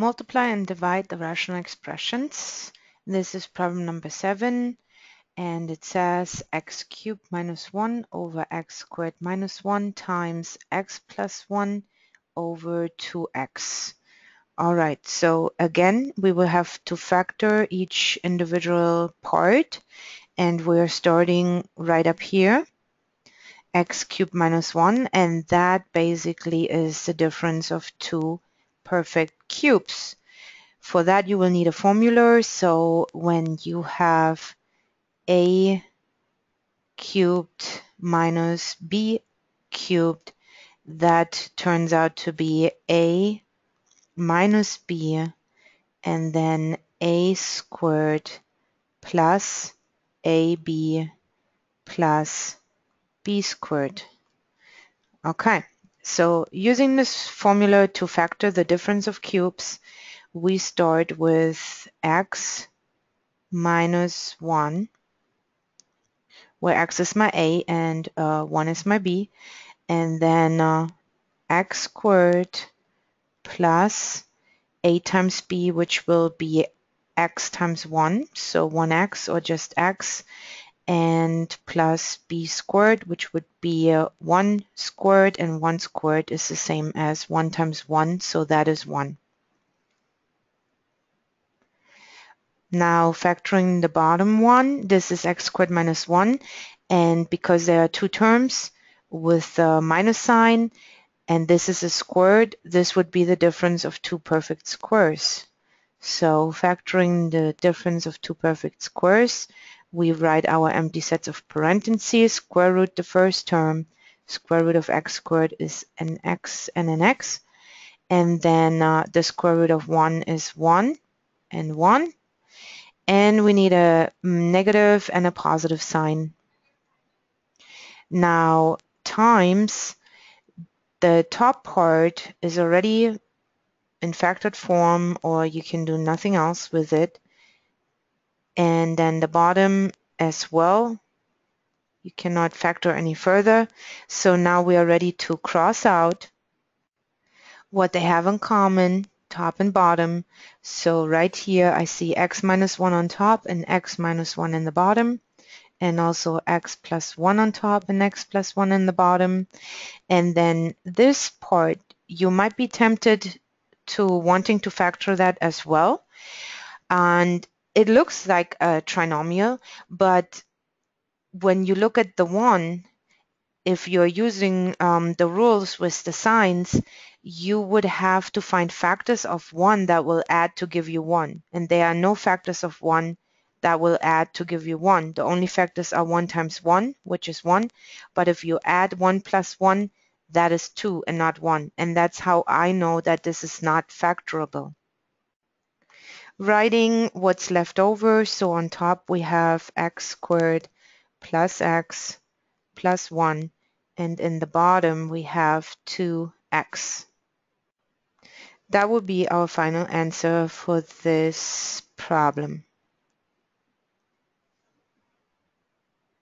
Multiply and divide the rational expressions. This is problem number 7, and it says x cubed minus 1 over x squared minus 1 times x plus 1 over 2x. All right, so again, we will have to factor each individual part, and we're starting right up here, x cubed minus 1, and that basically is the difference of two perfect cubes. For that, you will need a formula. So when you have a cubed minus b cubed, that turns out to be a minus b, and then a squared plus ab plus b squared. Okay, so using this formula to factor the difference of cubes, we start with x minus 1, where x is my a and 1 is my b, and then x squared plus a times b, which will be x times 1, so 1x or just x, and plus b squared, which would be 1 squared, and 1 squared is the same as 1 times 1, so that is 1. Now factoring the bottom one, this is x squared minus 1, and because there are two terms with a minus sign, and this is a squared, this would be the difference of two perfect squares. So factoring the difference of two perfect squares, we write our empty sets of parentheses, square root the first term, square root of x squared is an x and an x, and then the square root of 1 is 1 and 1, and we need a negative and a positive sign. Now times the top part is already in factored form, or you can do nothing else with it, and then the bottom as well. You cannot factor any further. So now we are ready to cross out what they have in common, top and bottom. So right here I see x minus 1 on top and x minus 1 in the bottom, and also x plus 1 on top and x plus 1 in the bottom. And then this part, you might be tempted to wanting to factor that as well. And it looks like a trinomial, but when you look at the one, if you're using the rules with the signs, you would have to find factors of 1 that will add to give you 1. And there are no factors of 1 that will add to give you 1. The only factors are 1 times 1, which is 1. But if you add 1 plus 1, that is 2 and not 1. And that's how I know that this is not factorable. Writing what's left over, so on top we have x squared plus x plus 1, and in the bottom we have 2x. That would be our final answer for this problem.